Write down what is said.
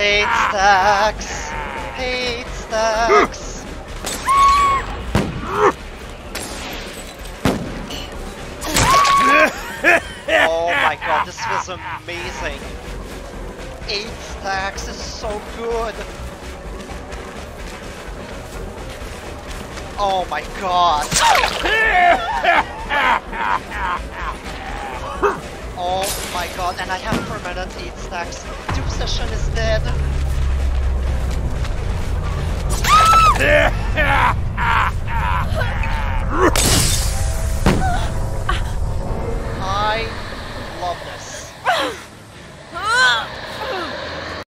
Hate stacks! Hate stacks! Oh my god, this was amazing! 8 stacks is so good! Oh my god! Oh my god, and I have permanent 8 stacks. Dupe session is dead!